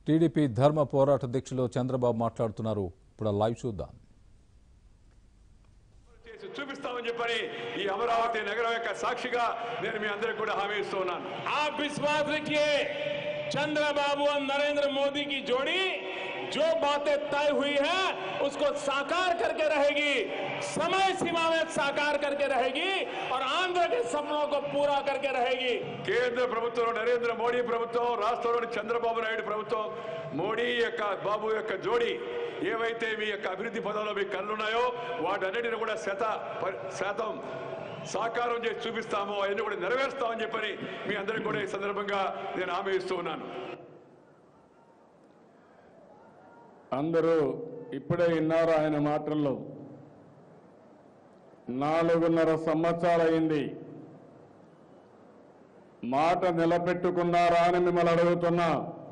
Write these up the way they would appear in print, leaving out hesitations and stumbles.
TDP ధర్మ పోరాట దీక్షలో చంద్రబాబు మాట్లాడుతున్నారు. ఇప్పుడు లైవ్ చూద్దాం. చూపిస్తామని చెప్పని ఈ అమరావతి నగరం యొక్క సాక్షిగా నేను మీ అందరికీ కూడా హామీ ఇస్తున్నాను. आप विश्वास रखिए चंद्रबाबू और नरेंद्र मोदी की जोड़ी जो बातें तय हुई है उसको साकार करके रहेगी, समय सीमा में साकार करके रहेगी और आंध्र के सपनों को पूरा करके रहेगी. కేంద్ర ప్రభుత్వం నరేంద్ర మోడీ ప్రభుత్వం, రాష్ట్రంలోని చంద్రబాబు నాయుడు ప్రభుత్వం, మోడీ యొక్క బాబు యొక్క జోడీ ఏవైతే మీ యొక్క అభివృద్ధి పదంలో మీ కళ్ళున్నాయో వాటన్నిటిని కూడా శాతం సాకారం చేసి చూపిస్తాము, అవన్నీ కూడా నెరవేరుస్తామని చెప్పని మీ అందరికీ కూడా ఈ సందర్భంగా నేను హామీ ఇస్తూ ఉన్నాను. అందరూ ఇప్పుడే విన్నారు ఆయన మాటల్లో. 4.5 సంవత్సరాలు అయింది. మాట నిలబెట్టుకున్నారా అని మిమ్మల్ని అడుగుతున్నా.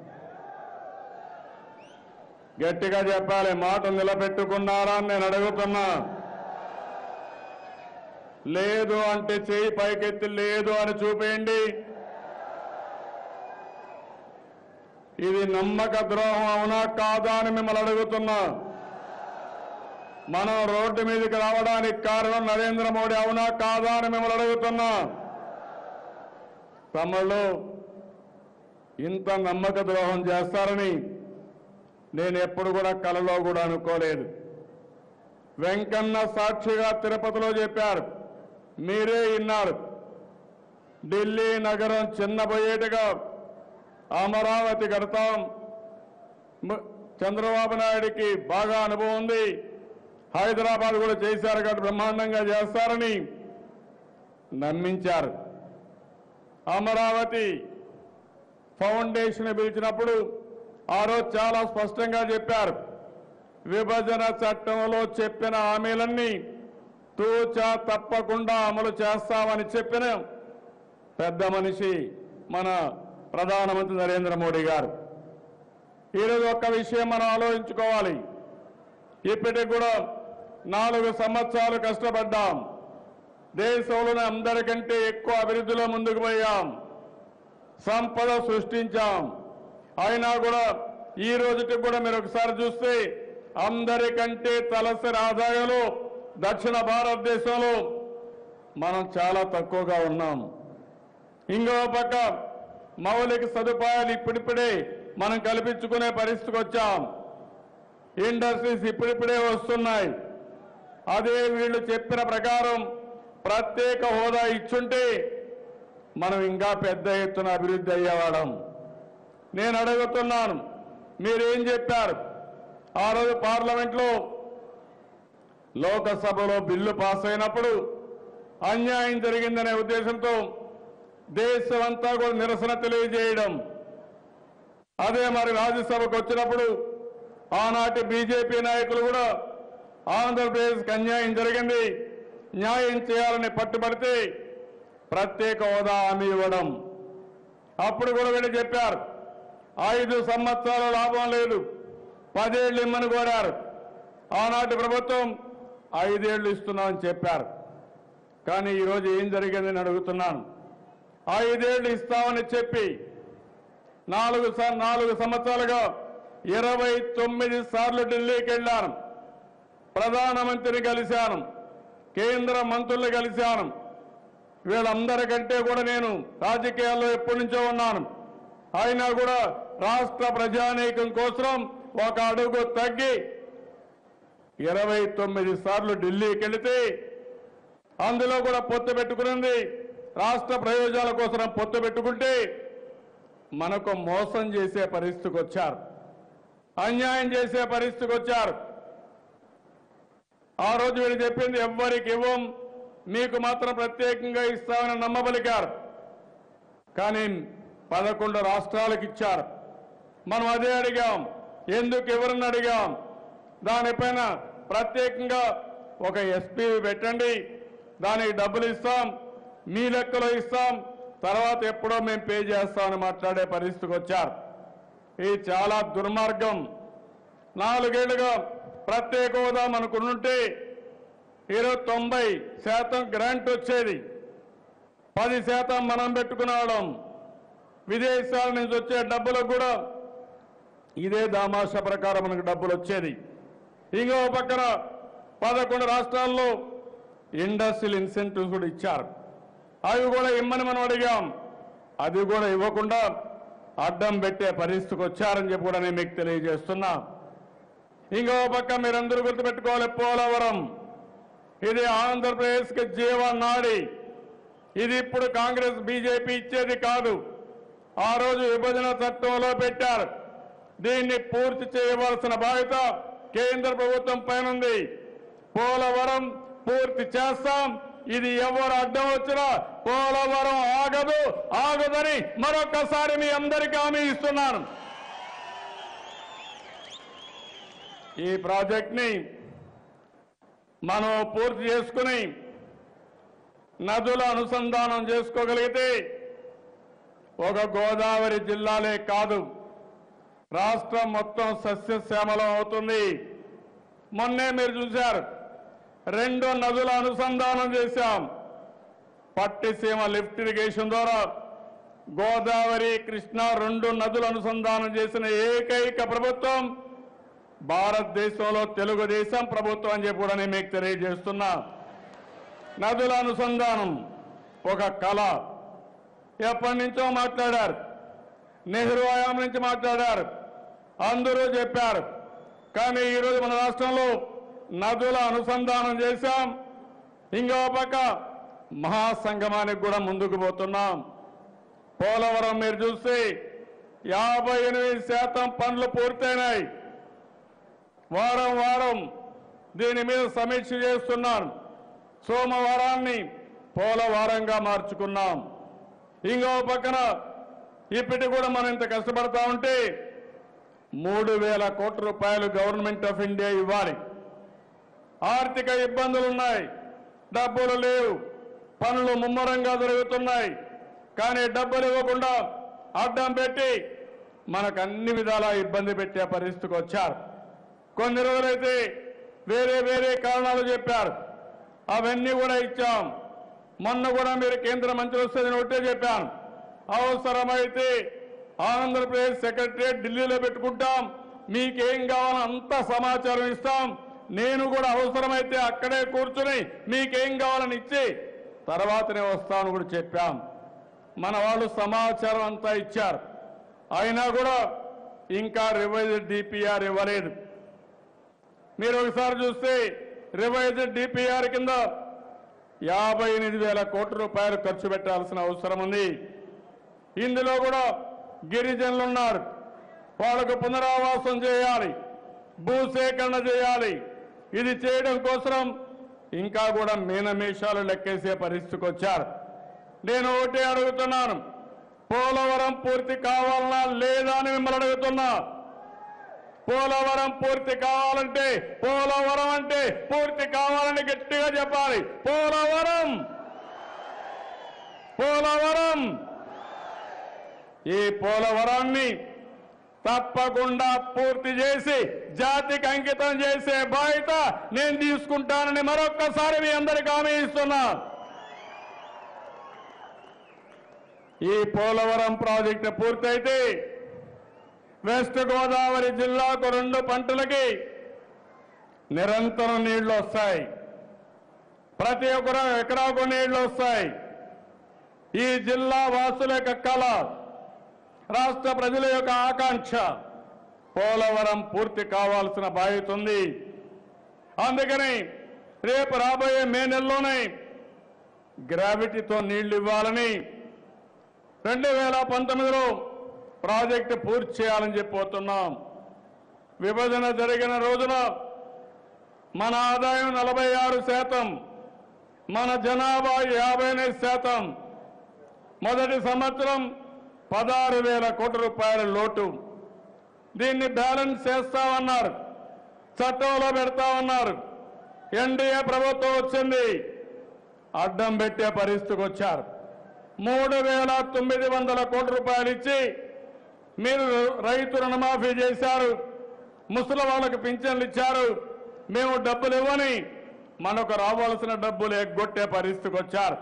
గట్టిగా చెప్పాలి, మాట నిలబెట్టుకున్నారా అని నేను అడుగుతున్నా. లేదు అంటే చేయి పైకెత్తి లేదు అని చూపేయండి. ఇది నమ్మక ద్రోహం అవునా కాదా అని మిమ్మల్ని అడుగుతున్నా. మనం రోడ్డు మీదకి రావడానికి కారణం నరేంద్ర మోడీ అవునా కాదా అని మిమ్మల్ని అడుగుతున్నా. తమలో ఇంత నమ్మక ద్రోహం చేస్తారని నేను ఎప్పుడు కూడా కలలో కూడా అనుకోలేదు. వెంకన్న సాక్షిగా తిరుపతిలో చెప్పారు, మీరే విన్నారు. ఢిల్లీ నగరం చిన్నపోయేట్టుగా అమరావతి కడతాం. చంద్రబాబు నాయుడికి బాగా అనుభవం ఉంది, హైదరాబాద్ కూడా చేశారు కాబట్టి బ్రహ్మాండంగా చేస్తారని నమ్మించారు. అమరావతి ఫౌండేషన్ పిలిచినప్పుడు ఆ రోజు చాలా స్పష్టంగా చెప్పారు, విభజన చట్టంలో చెప్పిన హామీలన్నీ తూచా తప్పకుండా అమలు చేస్తామని చెప్పిన పెద్ద మనిషి మన ప్రధానమంత్రి నరేంద్ర మోడీ గారు. ఈరోజు ఒక్క విషయం మనం ఆలోచించుకోవాలి. ఇప్పటికి కూడా 4 సంవత్సరాలు కష్టపడ్డాం. దేశంలోనే అందరికంటే ఎక్కువ అభివృద్ధిలో ముందుకు పోయాం, సంపద సృష్టించాం. అయినా కూడా ఈ రోజుకి కూడా మీరు ఒకసారి చూస్తే అందరికంటే తలసరి ఆదాయంలో దక్షిణ భారతదేశంలో మనం చాలా తక్కువగా ఉన్నాం. ఇంకో పక్క మౌలిక సదుపాయాలు ఇప్పుడిప్పుడే మనం కల్పించుకునే పరిస్థితికి వచ్చాం. ఇండస్ట్రీస్ ఇప్పుడిప్పుడే వస్తున్నాయి. అదే వీళ్ళు చెప్పిన ప్రకారం ప్రత్యేక హోదా ఇచ్చుంటే మనం ఇంకా పెద్ద ఎత్తున అభివృద్ధి అయ్యేవాళ్ళం. నేను అడుగుతున్నాను, మీరేం చెప్పారు? ఆ రోజు పార్లమెంట్లో లోకసభలో బిల్లు పాస్ అయినప్పుడు అన్యాయం జరిగిందనే ఉద్దేశంతో దేశమంతా కూడా నిరసన తెలియజేయడం. అదే మరి రాజ్యసభకు వచ్చినప్పుడు ఆనాటి బీజేపీ నాయకులు కూడా ఆంధ్రప్రదేశ్కి అన్యాయం జరిగింది, న్యాయం చేయాలని పట్టుబడితే ప్రత్యేక హోదా హామీ ఇవ్వడం. అప్పుడు కూడా వీళ్ళు చెప్పారు 5 సంవత్సరాల లాభం లేదు, 10 ఏళ్ళు ఇమ్మని కోరారు. ఆనాటి ప్రభుత్వం 5 ఏళ్ళు ఇస్తున్నామని చెప్పారు. కానీ ఈరోజు ఏం జరిగిందని అడుగుతున్నాను. 5 ఏళ్ళు ఇస్తామని చెప్పి 4 సంవత్సరాలుగా 29 సార్లు ఢిల్లీకి వెళ్ళాను, ప్రధానమంత్రిని కలిశాను, కేంద్ర మంత్రులు కలిశాను. వీళ్ళందరికంటే కూడా నేను రాజకీయాల్లో ఎప్పటి నుంచో ఉన్నాను. అయినా కూడా రాష్ట్ర ప్రజానీకం కోసం ఒక అడుగు తగ్గి 29 సార్లు ఢిల్లీకి వెళితే అందులో కూడా పొత్తు పెట్టుకున్నది రాష్ట్ర ప్రయోజనాల కోసం పొత్తు పెట్టుకుంటే మనకు మోసం చేసే పరిస్థితికి వచ్చారు, అన్యాయం చేసే పరిస్థితికి వచ్చారు. ఆ రోజు వీళ్ళు చెప్పింది ఎవ్వరికి ఇవ్వం, మీకు మాత్రం ప్రత్యేకంగా ఇస్తామని నమ్మబలికారు. కానీ 11 రాష్ట్రాలకు ఇచ్చారు. మనం అదే అడిగాం, ఎందుకు ఎవరిని అడిగాం? దానిపైన ప్రత్యేకంగా ఒక ఎస్పీ పెట్టండి, దానికి డబ్బులు ఇస్తాం, మీ లెక్కలో ఇస్తాం, తర్వాత ఎప్పుడో మేము పే చేస్తామని మాట్లాడే పరిస్థితికి వచ్చారు. ఇది చాలా దుర్మార్గం. 4 ఏళ్లుగా ప్రత్యేక హోదా మనకున్నుంటే 90% గ్రాంట్ వచ్చేది, 10% మనం పెట్టుకునేవాళ్ళం. విదేశాల నుంచి వచ్చే డబ్బులకు కూడా ఇదే దామాషా ప్రకారం మనకు డబ్బులు వచ్చేది. ఇంకో పక్కన 11 రాష్ట్రాల్లో ఇండస్ట్రియల్ ఇన్సెంటివ్స్ కూడా ఇచ్చారు. అవి కూడా ఇమ్మని మనం అడిగాం. అది కూడా ఇవ్వకుండా అడ్డం పెట్టే పరిస్థితికి వచ్చారని చెప్పి కూడా నేను మీకు తెలియజేస్తున్నా. ఇంకో పక్క మీరందరూ గుర్తుపెట్టుకోవాలి, పోలవరం ఇది ఆంధ్రప్రదేశ్కి జీవనాడి. ఇది ఇప్పుడు కాంగ్రెస్ బీజేపీ ఇచ్చేది కాదు. ఆ రోజు విభజన చట్టంలో పెట్టారు. దీన్ని పూర్తి చేయవలసిన బాధ్యత కేంద్ర ప్రభుత్వం పైన ఉంది. పోలవరం పూర్తి చేస్తాం. ఇది ఎవరు అడ్డం వచ్చినా పోలవరం ఆగదని మరొకసారి మీ అందరికీ హామీ ఇస్తున్నాను. ఈ ప్రాజెక్ట్ని మనం పూర్తి చేసుకుని నదుల అనుసంధానం చేసుకోగలిగితే ఒక గోదావరి జిల్లాలే కాదు, రాష్ట్రం మొత్తం సస్యశ్యామలం అవుతుంది. మొన్నే మీరు చూశారు, 2 నదుల అనుసంధానం చేశాం. పట్టిసీమ లిఫ్ట్ ఇరిగేషన్ ద్వారా గోదావరి, కృష్ణా 2 నదుల అనుసంధానం చేసిన ఏకైక ప్రభుత్వం భారతదేశంలో తెలుగుదేశం ప్రభుత్వం అని చెప్పి కూడా నేను మీకు తెలియజేస్తున్నా. నదుల అనుసంధానం ఒక కళ. ఎప్పటి నుంచో మాట్లాడారు, నెహ్రూ హయాం నుంచి మాట్లాడారు, అందరూ చెప్పారు. కానీ ఈరోజు మన రాష్ట్రంలో నదుల అనుసంధానం చేశాం. ఇంకో పక్క మహాసంగమానికి కూడా ముందుకు పోతున్నాం. పోలవరం మీరు చూస్తే 58% పనులు పూర్తయినాయి. వారం దీని మీద సమీక్ష చేస్తున్నాను. సోమవారాన్ని పోలవారంగా మార్చుకున్నాం. ఇంకో పక్కన ఇప్పటి కూడా మనం ఇంత కష్టపడతా ఉంటే 3,000 కోట్ల రూపాయలు గవర్నమెంట్ ఆఫ్ ఇండియా ఇవ్వాలి. ఆర్థిక ఇబ్బందులు ఉన్నాయి, డబ్బులు లేవు, పనులు ముమ్మరంగా జరుగుతున్నాయి. కానీ డబ్బులు ఇవ్వకుండా అడ్డం పెట్టి మనకు అన్ని విధాలా ఇబ్బంది పెట్టే పరిస్థితికి వచ్చారు. కొన్ని రోజులైతే వేరే కారణాలు చెప్పారు, అవన్నీ కూడా ఇచ్చాం. మొన్న కూడా మీరు కేంద్ర మంత్రి వస్తే నేను ఒకటే చెప్పాను, అవసరమైతే ఆంధ్రప్రదేశ్ సెక్రటరియట్ ఢిల్లీలో పెట్టుకుంటాం, మీకేం కావాలో అంత సమాచారం ఇస్తాం. నేను కూడా అవసరమైతే అక్కడే కూర్చుని మీకేం కావాలని ఇచ్చి తర్వాతనే వస్తాను కూడా చెప్పాం. మన వాళ్ళు సమాచారం అంతా ఇచ్చారు. అయినా కూడా ఇంకా రివైజ్డ్ డిపిఆర్ ఇవ్వలేదు. మీరు ఒకసారి చూస్తే రివైజ్డ్ డిపిఆర్ కింద 58,000 కోట్ల రూపాయలు ఖర్చు పెట్టాల్సిన అవసరం ఉంది. ఇందులో కూడా గిరిజనులు ఉన్నారు, వాళ్ళకు పునరావాసం చేయాలి, భూసేకరణ చేయాలి. ఇది చేయడం కోసం ఇంకా కూడా మీనమేషాలు లెక్కేసే పరిస్థితికి వచ్చారు. నేను ఒకటే అడుగుతున్నాను, పోలవరం పూర్తి కావాలన్నా లేదా అని మిమ్మల్ని అడుగుతున్నా. పోలవరం పూర్తి కావాలంటే పోలవరం అంటే పూర్తి కావాలని గట్టిగా చెప్పాలి. పోలవరం ఈ పోలవరాన్ని తప్పకుండా పూర్తి చేసి జాతికి అంకితం చేసే బాధ్యత నేను తీసుకుంటానని మరొక్కసారి మీ అందరికీ హామీ ఇస్తున్నా. ఈ పోలవరం ప్రాజెక్టు పూర్తయితే వెస్ట్ గోదావరి జిల్లాకు 2 పంటలకి నిరంతరం నీళ్లు వస్తాయి. ప్రతి ఒక్కరు ఎకరాకు నీళ్లు వస్తాయి. ఈ జిల్లా వాసుల యొక్క కళ, రాష్ట్ర ప్రజల యొక్క ఆకాంక్ష పోలవరం పూర్తి కావాల్సిన బాధ్యత ఉంది. అందుకని రేపు రాబోయే మే నెలలోనే గ్రావిటీతో నీళ్లు ఇవ్వాలని 2019లో ప్రాజెక్టు పూర్తి చేయాలని చెప్పిపోతున్నాం. విభజన జరిగిన రోజున మన ఆదాయం 46%, మన జనాభా 58%. మొదటి సంవత్సరం 16,000 కోట్ల రూపాయల లోటు. దీన్ని బ్యాలెన్స్ చేస్తామన్నారు, చట్టంలో పెడతామన్నారు. ఎన్డీఏ ప్రభుత్వం వచ్చింది, అడ్డం పెట్టే పరిస్థితికి వచ్చారు. 3,900 కోట్ల రూపాయలు ఇచ్చి మీరు రైతు రుణమాఫీ చేశారు, ముసలి వాళ్ళకు పింఛన్లు ఇచ్చారు. మేము డబ్బులు ఇవ్వని మనకు రావాల్సిన డబ్బులు ఎగ్గొట్టే పరిస్థితికి వచ్చారు.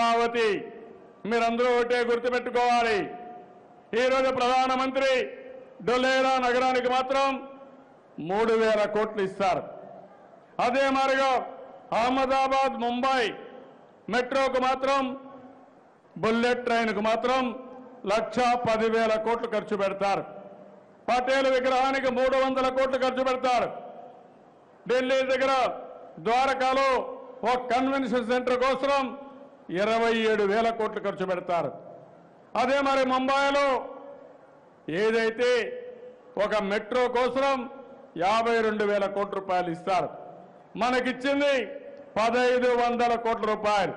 అమరావతి మీరందరూ ఒకటే గుర్తుపెట్టుకోవాలి. ఈరోజు ప్రధానమంత్రి డొలేరా నగరానికి మాత్రం 3,000 కోట్లు ఇస్తారు. అదే మాదిరిగా అహ్మదాబాద్ ముంబై మెట్రోకు మాత్రం బుల్లెట్ ట్రైన్కు మాత్రం 1,10,000 కోట్లు ఖర్చు పెడతారు. పటేల్ విగ్రహానికి 300 కోట్లు ఖర్చు పెడతారు. ఢిల్లీ దగ్గర ద్వారకాలో ఒక కన్వెన్షన్ సెంటర్ కోసం 27,000 కోట్లు ఖర్చు పెడతారు. అదే మరి ముంబైలో ఏదైతే ఒక మెట్రో కోసం 52,000 కోట్ల రూపాయలు ఇస్తారు. మనకిచ్చింది 1,500 కోట్ల రూపాయలు.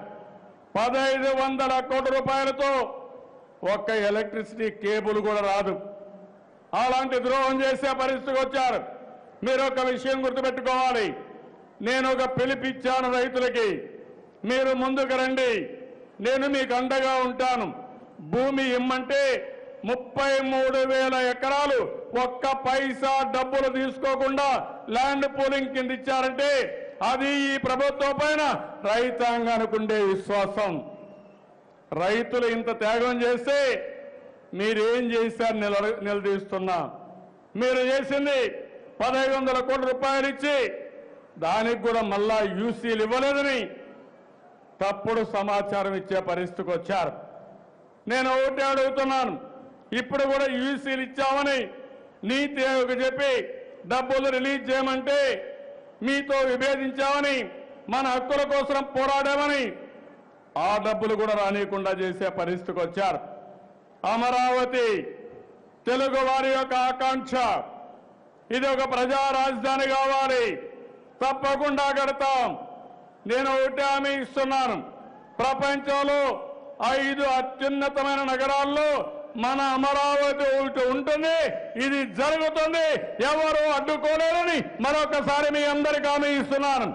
1,500 కోట్ల రూపాయలతో ఒక్క ఎలక్ట్రిసిటీ కేబుల్ కూడా రాదు. అలాంటి ద్రోహం చేసే పరిస్థితికి వచ్చారు. మీరు ఒక విషయం గుర్తుపెట్టుకోవాలి. నేను ఒక పిలిపిచ్చాను రైతులకి, మీరు ముందుకు రండి, నేను మీకు అండగా ఉంటాను. భూమి ఇమ్మంటే 33,000 ఎకరాలు ఒక్క పైసా డబ్బులు తీసుకోకుండా ల్యాండ్ పూలింగ్ కింద ఇచ్చారంటే అది ఈ ప్రభుత్వం పైన రైతాంగానికి ఉండే విశ్వాసం. రైతులు ఇంత త్యాగం చేస్తే మీరేం చేశారు నిలదీస్తున్నా. మీరు చేసింది 1,500 కోట్ల రూపాయలు ఇచ్చి దానికి కూడా మళ్ళా యూసీలు ఇవ్వలేదని తప్పుడు సమాచారం ఇచ్చే పరిస్థితికి వచ్చారు. నేను ఒకటే అడుగుతున్నాను, ఇప్పుడు కూడా యూసీలు ఇచ్చామని నీతి ఆయోగ్ చెప్పి డబ్బులు రిలీజ్ చేయమంటే మీతో విభేదించామని, మన హక్కుల కోసం పోరాడామని ఆ డబ్బులు కూడా రానియకుండా చేసే పరిస్థితికి వచ్చారు. అమరావతి తెలుగు వారి యొక్క ఆకాంక్ష. ఇది ఒక ప్రజా రాజధాని కావాలి, తప్పకుండా కడతాం. నేను ఒకటే హామీ ఇస్తున్నాను, ప్రపంచంలో 5 అత్యున్నతమైన నగరాల్లో మన అమరావతి ఒకటి ఉంటుంది. ఇది జరుగుతుంది, ఎవరు అడ్డుకోలేరని మరొకసారి మీ అందరికీ హామీ ఇస్తున్నాను.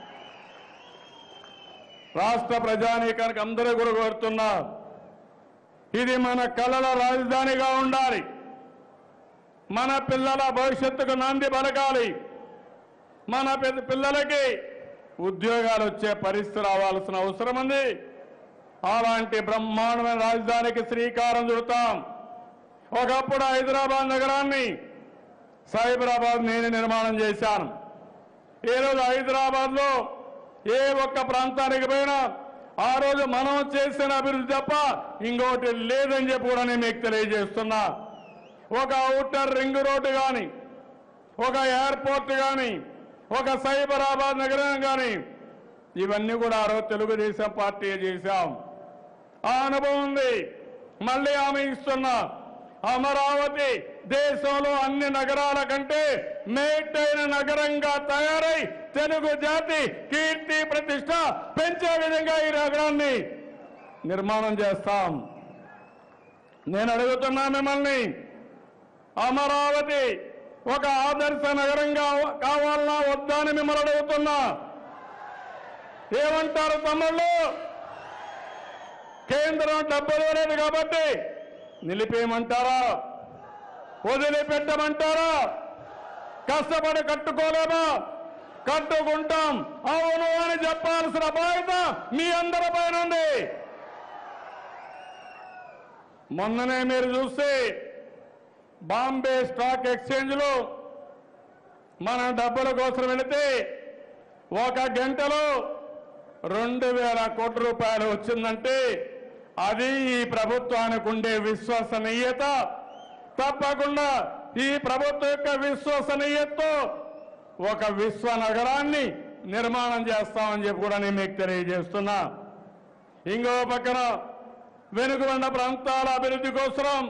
రాష్ట్ర ప్రజానీకానికి అందరూ కూడా కోరుతున్నా, ఇది మన కళల రాజధానిగా ఉండాలి. మన పిల్లల భవిష్యత్తుకు నాంది పలకాలి. మన పిల్లలకి ఉద్యోగాలు వచ్చే పరిస్థితి రావాల్సిన అవసరం ఉంది. అలాంటి బ్రహ్మాండమైన రాజధానికి శ్రీకారం చుడతాం. ఒకప్పుడు హైదరాబాద్ నగరాన్ని సైబరాబాద్ నేను నిర్మాణం చేశాను. ఈరోజు హైదరాబాద్లో ఏ ఒక్క ప్రాంతానికి పోయినా ఆ రోజు మనం చేసిన అభివృద్ధి తప్ప ఇంకోటి లేదని చెప్పి కూడా నేను మీకు తెలియజేస్తున్నా. ఒక ఔటర్ రింగ్ రోడ్డు కానీ, ఒక ఎయిర్పోర్ట్ కానీ, ఒక సైబరాబాద్ నగరం కానీ, ఇవన్నీ కూడా ఆ రోజు తెలుగుదేశం పార్టీ చేశాం. ఆ అనుభవం ఉంది. మళ్ళీ హామీ ఇస్తున్నా, అమరావతి దేశంలో అన్ని నగరాల కంటే మేటైన నగరంగా తయారై తెలుగు జాతి కీర్తి ప్రతిష్ట పెంచే విధంగా ఈ నగరాన్ని నిర్మాణం చేస్తాం. నేను అడుగుతున్నా మిమ్మల్ని, అమరావతి ఒక ఆదర్శ నగరంగా కావాలన్నా వద్దా అని మిమ్మల్ని అడుగుతున్నా. ఏమంటారు తమ్ముళ్ళు? కేంద్రం డబ్బులు లేదు కాబట్టి నిలిపేయమంటారా, వదిలిపెట్టమంటారా? కష్టపడి కట్టుకోలేమా? కట్టుకుంటాం, అవును అని చెప్పాల్సిన బాధ్యత మీ అందరి పైన ఉంది. మొన్ననే మీరు చూస్తే బాంబే స్టాక్ ఎక్స్చేంజ్ లో మన డబ్బుల కోసం వెళితే 1 గంటలో 2,000 కోట్ల రూపాయలు వచ్చిందంటే అది ఈ ప్రభుత్వానికి ఉండే విశ్వసనీయత. తప్పకుండా ఈ ప్రభుత్వం యొక్క విశ్వసనీయతతో ఒక విశ్వ నగరాన్ని నిర్మాణం చేస్తామని చెప్పి కూడా నేను మీకు తెలియజేస్తున్నా. ఇంకో పక్కన వెనుకబడిన ప్రాంతాల అభివృద్ధి కోసం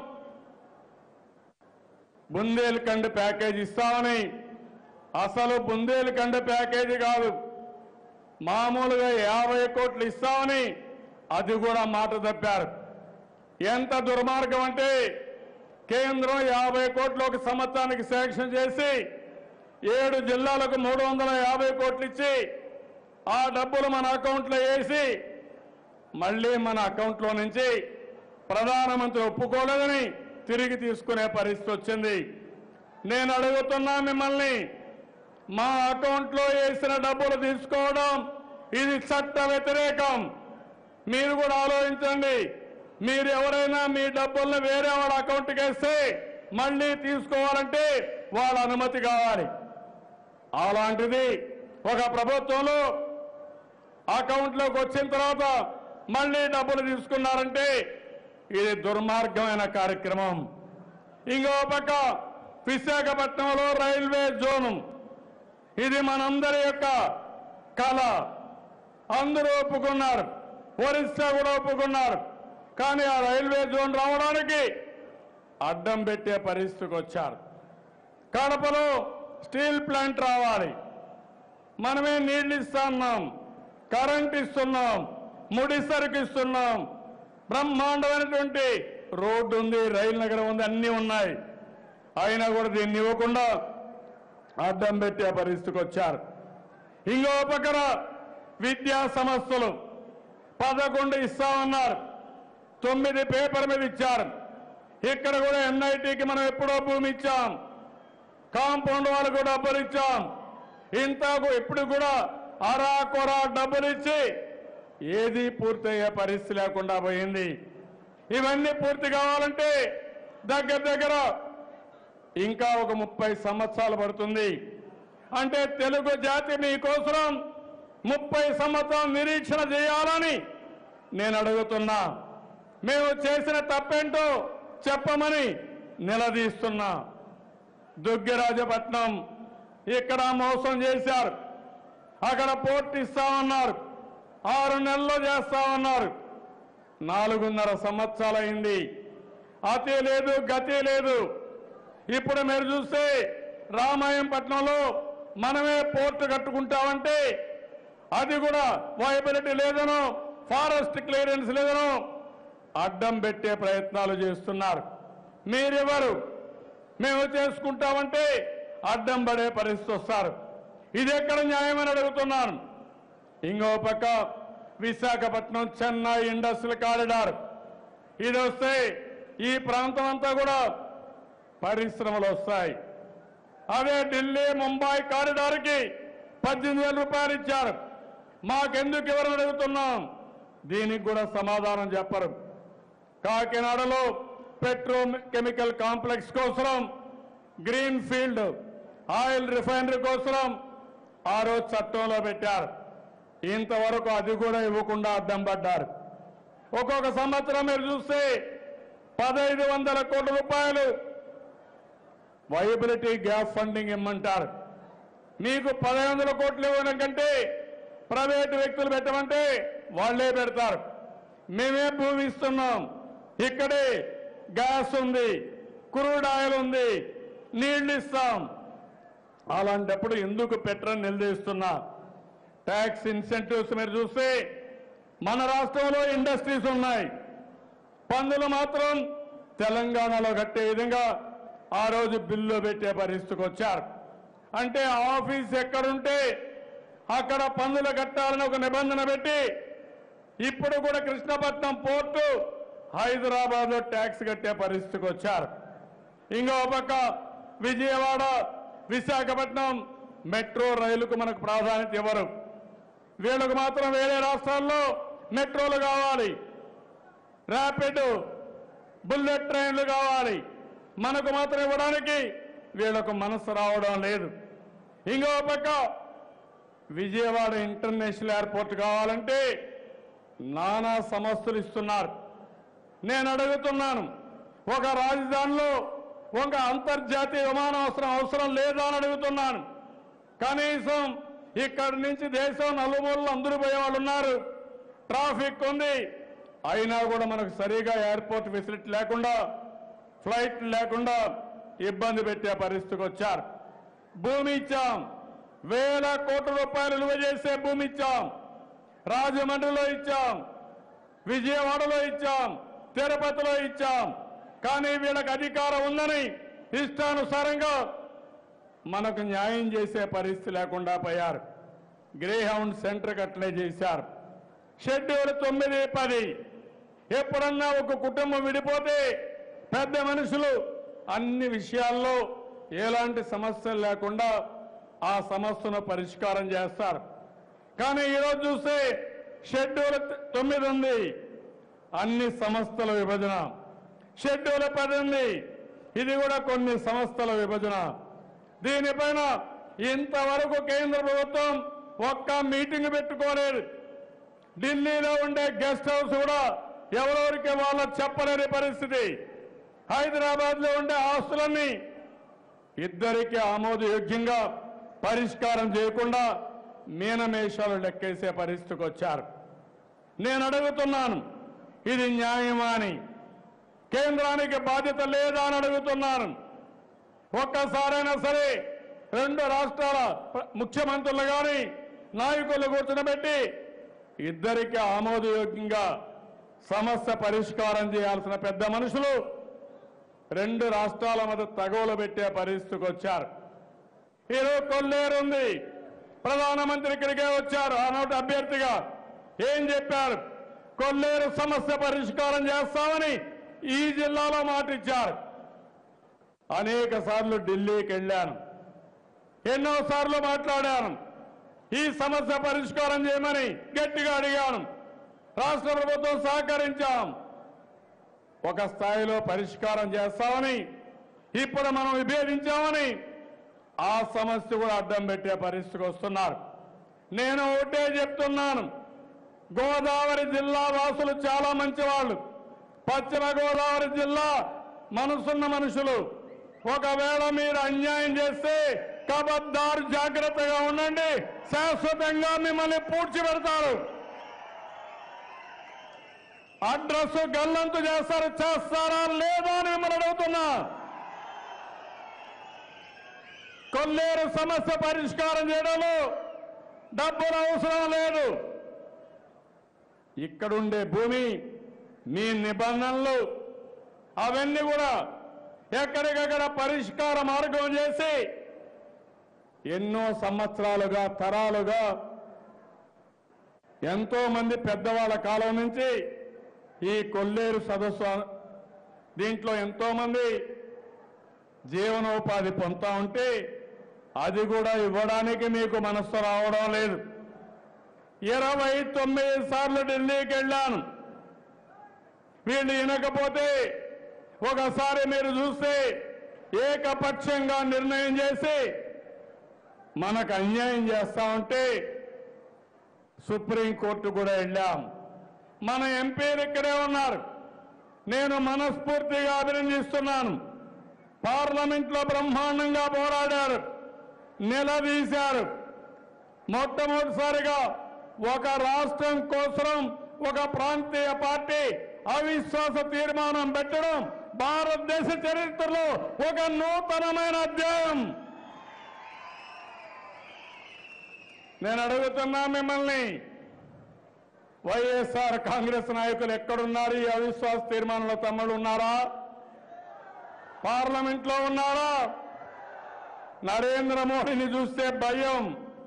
బుందేల్ఖండ్ ప్యాకేజ్ ఇస్తామని, అసలు బుందేల్ఖండ్ ప్యాకేజీ కాదు, మామూలుగా 50 కోట్లు ఇస్తామని అది కూడా మాట తప్పారు. ఎంత దుర్మార్గం అంటే కేంద్రం 50 కోట్లు ఒక సంవత్సరానికి శాంక్షన్ చేసి 7 జిల్లాలకు 350 కోట్లు ఇచ్చి ఆ డబ్బులు మన అకౌంట్లో వేసి మళ్ళీ మన అకౌంట్లో నుంచి ప్రధానమంత్రి ఒప్పుకోలేదని తిరిగి తీసుకునే పరిస్థితి వచ్చింది. నేను అడుగుతున్నా మిమ్మల్ని, మా అకౌంట్లో వేసిన డబ్బులు తీసుకోవడం ఇది చట్ట వ్యతిరేకం. మీరు కూడా ఆలోచించండి. మీరు ఎవరైనా మీ డబ్బులను వేరే వాళ్ళ అకౌంట్కి వేస్తే మళ్ళీ తీసుకోవాలంటే వాళ్ళ అనుమతి కావాలి. అలాంటిది ఒక ప్రభుత్వంలో అకౌంట్లోకి వచ్చిన తర్వాత మళ్ళీ డబ్బులు తీసుకున్నారంటే ఇది దుర్మార్గమైన కార్యక్రమం. ఇంకో పక్క విశాఖపట్నంలో రైల్వే జోను, ఇది మనందరి యొక్క కళ. అందరూ ఒప్పుకున్నారు, ఒరిస్సా కూడా ఒప్పుకున్నారు. కానీ ఆ రైల్వే జోన్ రావడానికి అడ్డం పెట్టే పరిస్థితికి వచ్చారు. కడపలో స్టీల్ ప్లాంట్ రావాలి, మనమే నీళ్లు ఇస్తున్నాం, కరెంట్ ఇస్తున్నాం, ముడి సరుకు ఇస్తున్నాం, బ్రహ్మాండమైనటువంటి రోడ్డు ఉంది, రైలు నగరం ఉంది, అన్నీ ఉన్నాయి. అయినా కూడా దీన్ని ఇవ్వకుండా అడ్డం పెట్టే పరిస్థితికి వచ్చారు. ఇంకో పక్కన విద్యా సంస్థలు 11 ఇస్తామన్నారు, 9 పేపర్ మీద ఇచ్చారు. ఇక్కడ కూడా ఎన్ఐటికి మనం ఎప్పుడో భూమి ఇచ్చాం, కాంపౌండ్ వాళ్ళకు డబ్బులు ఇచ్చాం. ఇంతకు ఇప్పుడు కూడా అరాకొరా డబ్బులు ఇచ్చి ఏది పూర్తయ్యే పరిస్థితి లేకుండా పోయింది. ఇవన్నీ పూర్తి కావాలంటే దగ్గర ఇంకా ఒక 30 సంవత్సరాలు పడుతుంది. అంటే తెలుగు జాతి మీకోసం 30 సంవత్సరాలు నిరీక్షణ చేయాలని నేను అడుగుతున్నా. మేము చేసిన తప్పేంటో చెప్పమని నిలదీస్తున్నా. దుగ్గిరాజపట్నం ఇక్కడ మోసం చేశారు, అక్కడ పోర్ట్ ఇస్తామన్నారు, 6 నెలల్లో చేస్తామన్నారు. 4.5 సంవత్సరాలైంది, అతి లేదు గతి లేదు. ఇప్పుడు మీరు చూస్తే రామాయంపట్నంలో మనమే పోర్టు కట్టుకుంటామంటే అది కూడా వైబిలిటీ లేదనో, ఫారెస్ట్ క్లియరెన్స్ లేదనో అడ్డం పెట్టే ప్రయత్నాలు చేస్తున్నారు. మీరెవరు? మేము చేసుకుంటామంటే అడ్డం పడే పరిస్థితి వస్తారు. ఇది ఎక్కడ న్యాయమని అడుగుతున్నాను. ఇంకో పక్క విశాఖపట్నం చెన్నై ఇండస్ట్రియల్ కారిడార్, ఇది వస్తే ఈ ప్రాంతం అంతా కూడా పరిశ్రమలు వస్తాయి. అదే ఢిల్లీ ముంబై కారిడార్కి 18,000 రూపాయలు ఇచ్చారు. మాకెందుకు ఎవరు అడుగుతున్నాం? దీనికి కూడా సమాధానం చెప్పరు. కాకినాడలో పెట్రోకెమికల్ కాంప్లెక్స్ కోసం, గ్రీన్ ఫీల్డ్ ఆయిల్ రిఫైనరీ కోసం ఆ రోజు చట్టంలో పెట్టారు. ఇంతవరకు అది కూడా ఇవ్వకుండా అడ్డం పడ్డారు. ఒక్కొక్క సంవత్సరం మీరు చూస్తే 1,500 కోట్ల రూపాయలు వైబిలిటీ గ్యాప్ ఫండింగ్ ఇమ్మంటారు. మీకు 1,500 కోట్లు ఇవ్వడం కంటే ప్రైవేటు వ్యక్తులు పెట్టమంటే వాళ్లే పెడతారు. మేమే భూమి ఇస్తున్నాం, ఇక్కడే గ్యాస్ ఉంది, క్రూడ్ ఆయిల్ ఉంది, నీళ్లు ఇస్తాం. అలాంటప్పుడు ఎందుకు పెట్టరని నిలదీస్తున్నా. ట్యాక్స్ ఇన్సెంటివ్స్ మీరు చూస్తే మన రాష్ట్రంలో ఇండస్ట్రీస్ ఉన్నాయి, పన్నులు మాత్రం తెలంగాణలో కట్టే విధంగా ఆ రోజు బిల్లు పెట్టే పరిస్థితికి వచ్చారు. అంటే ఆఫీస్ ఎక్కడుంటే అక్కడ పన్నులు కట్టాలని ఒక నిబంధన పెట్టి ఇప్పుడు కూడా కృష్ణపట్నం పోర్టు హైదరాబాద్లో ట్యాక్స్ కట్టే పరిస్థితికి వచ్చారు. ఇంకో పక్క విజయవాడ విశాఖపట్నం మెట్రో రైలుకు మనకు ప్రాధాన్యత ఇవ్వరు. వీళ్ళకు మాత్రం వేరే రాష్ట్రాల్లో మెట్రోలు కావాలి, ర్యాపిడ్ బుల్లెట్ ట్రైన్లు కావాలి. మనకు మాత్రం ఇవ్వడానికి వీళ్ళకు మనసు రావడం లేదు. ఇంకో పక్క విజయవాడ ఇంటర్నేషనల్ ఎయిర్పోర్ట్ కావాలంటే నానా సమస్యలు ఇస్తున్నారు. నేను అడుగుతున్నాను, ఒక రాజధానిలో ఒక అంతర్జాతీయ విమానాశ్రయం అవసరం లేదా అని అడుగుతున్నాను. కనీసం ఇక్కడి నుంచి దేశం నలుమూలలు అందరూ పోయేవాళ్ళు ఉన్నారు, ట్రాఫిక్ ఉంది, అయినా కూడా మనకు సరిగా ఎయిర్పోర్ట్ ఫెసిలిటీ లేకుండా, ఫ్లైట్ లేకుండా ఇబ్బంది పెట్టే పరిస్థితికి వచ్చారు. భూమి ఇచ్చాం, 1,000 కోట్ల రూపాయలు విలువ చేసే భూమి ఇచ్చాం. రాజమండ్రిలో ఇచ్చాం, విజయవాడలో ఇచ్చాం, తిరుపతిలో ఇచ్చాం. కానీ వీళ్ళకి అధికారం ఉందని ఇష్టానుసారంగా మనకు న్యాయం చేసే పరిస్థితి లేకుండా పోయారు. గ్రేహౌండ్ సెంటర్ అట్లే చేశారు. షెడ్యూల్ 9, 10 ఎప్పుడన్నా ఒక కుటుంబం విడిపోతే పెద్ద మనుషులు అన్ని విషయాల్లో ఎలాంటి సమస్యలు లేకుండా ఆ సమస్యను పరిష్కారం చేస్తారు. కానీ ఈరోజు చూస్తే షెడ్యూల్ 9 ఉంది, అన్ని సంస్థల విభజన. షెడ్యూల్ 10 ఉంది, ఇది కూడా కొన్ని సంస్థల విభజన. దీనిపైన ఇంతవరకు కేంద్ర ప్రభుత్వం ఒక్క మీటింగ్ పెట్టుకోలేదు. ఢిల్లీలో ఉండే గెస్ట్ హౌస్ కూడా ఎవరెవరికి వాళ్ళ చెప్పలేని పరిస్థితి. హైదరాబాద్లో ఉండే ఆస్తులన్నీ ఇద్దరికి ఆమోదయోగ్యంగా పరిష్కారం చేయకుండా మీనమేషాలు లెక్కేసే పరిస్థితికి వచ్చారు. నేను అడుగుతున్నాను, ఇది న్యాయమా అని? కేంద్రానికి బాధ్యత లేదా అని అడుగుతున్నాను. ఒక్కసారైనా సరే రెండు రాష్ట్రాల ముఖ్యమంత్రులు కానీ నాయకులు కూర్చునబెట్టి ఇద్దరికి ఆమోదయోగ్యంగా సమస్య పరిష్కారం చేయాల్సిన పెద్ద మనుషులు రెండు రాష్ట్రాల మధ్య తగవులు పెట్టే పరిస్థితికి వచ్చారు. ఈరోజు కొల్లేరు ఉంది, ప్రధానమంత్రి ఇక్కడికే వచ్చారు. ఆనాటి అభ్యర్థిగా ఏం చెప్పారు? కొల్లేరు సమస్య పరిష్కారం చేస్తామని ఈ జిల్లాలో మాట ఇచ్చారు. అనేక సార్లు ఢిల్లీకి వెళ్ళాను, ఎన్నోసార్లు మాట్లాడాను. ఈ సమస్య పరిష్కారం చేయమని గట్టిగా అడిగాను. రాష్ట్ర ప్రభుత్వం సహకరించాం. ఒక స్థాయిలో పరిష్కారం చేస్తామని, ఇప్పుడు మనం విభేదించామని ఆ సమస్య కూడా అడ్డం పెట్టే పరిస్థితికి వస్తున్నారు. నేను ఒకటే చెప్తున్నాను, గోదావరి జిల్లా వాసులు చాలా మంచివాళ్ళు. పశ్చిమ గోదావరి జిల్లా మనసున్న మనుషులు. ఒకవేళ మీరు అన్యాయం చేస్తే కబద్దారు, జాగ్రత్తగా ఉండండి. శాశ్వతంగా మిమ్మల్ని పూడ్చిపెడతారు. అడ్రస్ గల్లంతు చేస్తారు. చేస్తారా లేదా అని మిమ్మల్ని అడుగుతున్నా. కొల్లేరు సమస్య పరిష్కారం చేయడంలో డబ్బులు అవసరం లేదు. ఇక్కడుండే భూమి, మీ నిబంధనలు అవన్నీ కూడా ఎక్కడికక్కడ పరిష్కార మార్గం చేసి ఎన్నో సంవత్సరాలుగా, తరాలుగా ఎంతో మంది పెద్దవాళ్ళ కాలం నుంచి ఈ కొల్లేరు సదస్సు దీంట్లో ఎంతో మంది జీవనోపాధి పొందుతా ఉంటే అది కూడా ఇవ్వడానికి మీకు మనస్సు రావడం లేదు. 29 సార్లు ఢిల్లీకి వెళ్ళాను. వీళ్ళు వినకపోతే ఒకసారి మీరు చూస్తే ఏకపక్షంగా నిర్ణయం చేసి మనకు అన్యాయం చేస్తా ఉంటే సుప్రీంకోర్టు కూడా వెళ్ళాం. మన ఎంపీలు ఇక్కడే ఉన్నారు. నేను మనస్ఫూర్తిగా అభినందిస్తున్నాను. పార్లమెంట్లో బ్రహ్మాండంగా పోరాడారు, నిలదీశారు. మొట్టమొదటిసారిగా ఒక రాష్ట్రం కోసం ఒక ప్రాంతీయ పార్టీ అవిశ్వాస తీర్మానం పెట్టడం భారతదేశ చరిత్రలో ఒక నూతనమైన అధ్యాయం. నేను అడుగుతున్నా మిమ్మల్ని, వైఎస్ఆర్ కాంగ్రెస్ నాయకులు ఎక్కడున్నారు? ఈ అవిశ్వాస తీర్మానంలో తమ్ముళ్ళు ఉన్నారా? పార్లమెంట్లో ఉన్నారా? నరేంద్ర మోడీని చూస్తే భయం,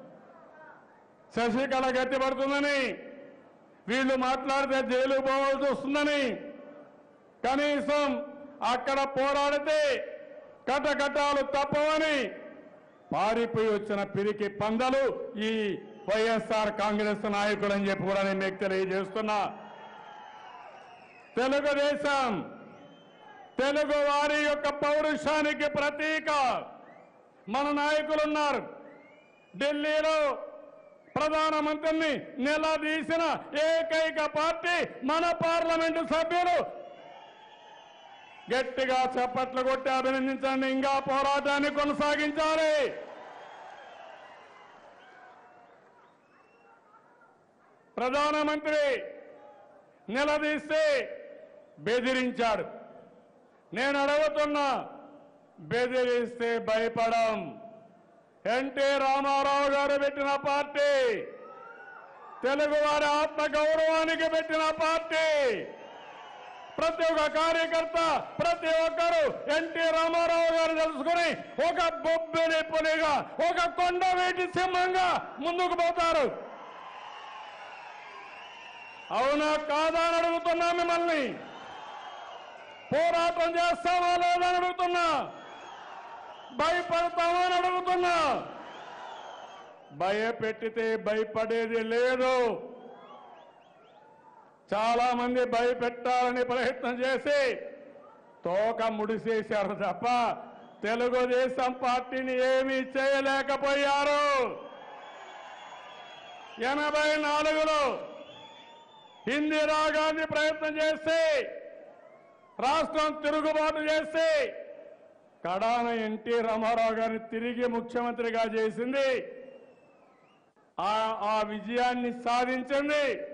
శశికళ గట్టిపడుతుందని, వీళ్ళు మాట్లాడితే జైలు పోవాల్సి వస్తుందని, కనీసం అక్కడ పోరాడితే కటకటాలు తప్పవని పారిపోయి వచ్చిన పిరికి పందలు ఈ వైఎస్ఆర్ కాంగ్రెస్ నాయకులు అని చెప్పి కూడా నేను మీకు తెలియజేస్తున్నా. తెలుగుదేశం తెలుగు వారి యొక్క పౌరుషానికి ప్రతీక. మన నాయకులున్నారు. ఢిల్లీలో ప్రధానమంత్రిని నిలదీసిన ఏకైక పార్టీ మన పార్లమెంటు సభ్యులు. గట్టిగా చప్పట్లు కొట్టి అభినందించండి. ఇంకా పోరాటాన్ని కొనసాగించాలి. ప్రధానమంత్రి నిలదీస్తే బెదిరించాడు. నేను అడుగుతున్నా, బెదిరిస్తే భయపడం. ఎన్టీ రామారావు గారు పెట్టిన పార్టీ, తెలుగువారి ఆత్మ గౌరవానికి పెట్టిన పార్టీ. ప్రతి ఒక్క కార్యకర్త, ప్రతి ఒక్కరూ ఎన్టీ రామారావు గారు తెలుసుకుని ఒక బొబ్బిలి పులిగా, ఒక కొండవీటి సింహంగా ముందుకు పోతారు. అవునా కాదా అని అడుగుతున్నా మిమ్మల్ని. పోరాటం చేస్తామా లేదా అని అడుగుతున్నా. భయపడతామా అని అడుగుతున్నా. భయపెట్టితే భయపడేది లేదు. చాలా మంది భయపెట్టాలని ప్రయత్నం చేసి తోక ముడిసేశారు తప్ప తెలుగుదేశం పార్టీని ఏమీ చేయలేకపోయారు. 84లో ఇందిరాగాంధీ ప్రయత్నం చేసి రాష్ట్రం తిరుగుబాటు చేసి కడాన ఎన్టీ రామారావు గారిని తిరిగి ముఖ్యమంత్రిగా చేసింది. ఆ విజయాన్ని సాధించింది